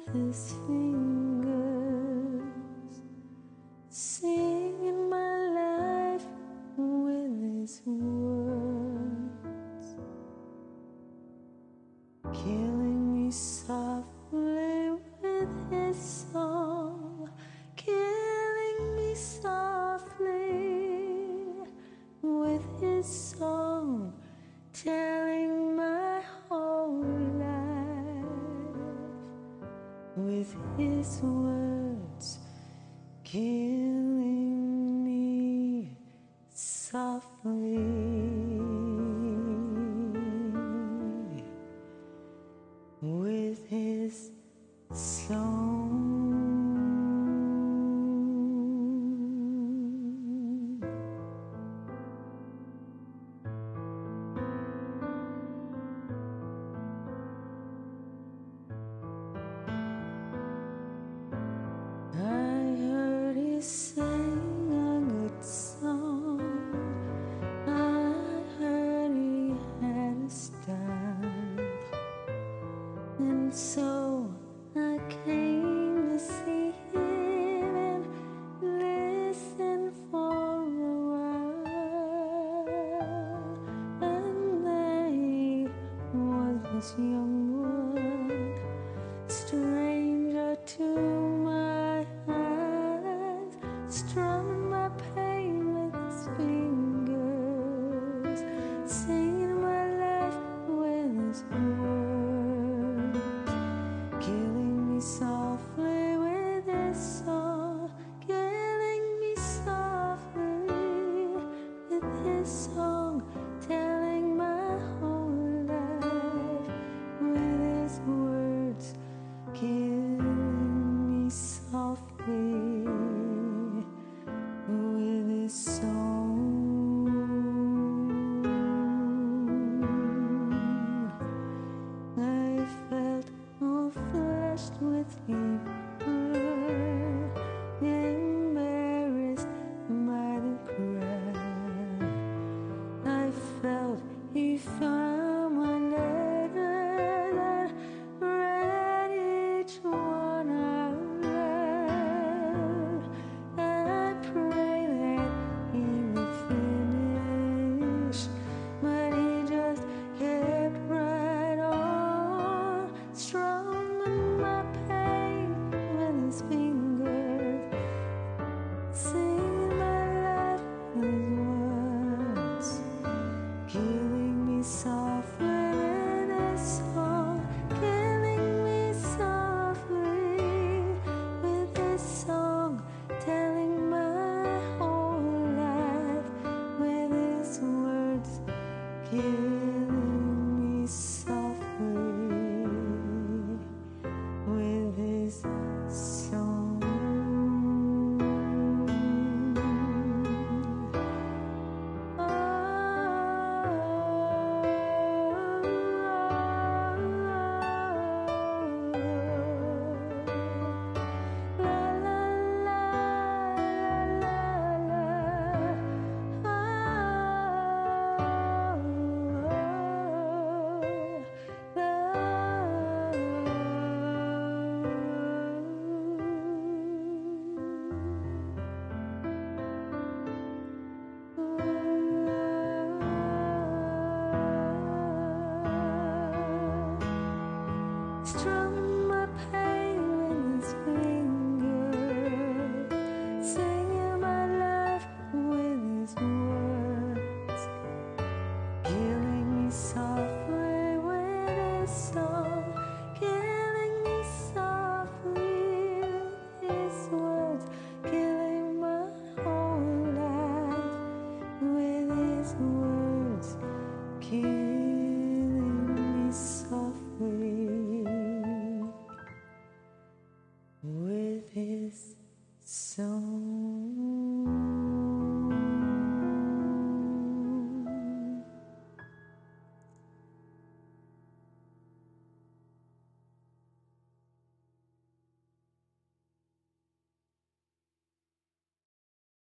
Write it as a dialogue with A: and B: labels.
A: his fingers, singing my life with his words, killing me softly with his song, killing me softly with his song, telling my whole life with his words, killing me softly with his song. I heard he sang a good song. I heard he had a style, and so I came to see him and listen for a while. And there he was, this young one, stranger to my eyes, strumming my pain with his fingers, singing my life with his words, killing me softly with his song, killing me softly with his song, telling my whole life with his words, killing me softly with his song.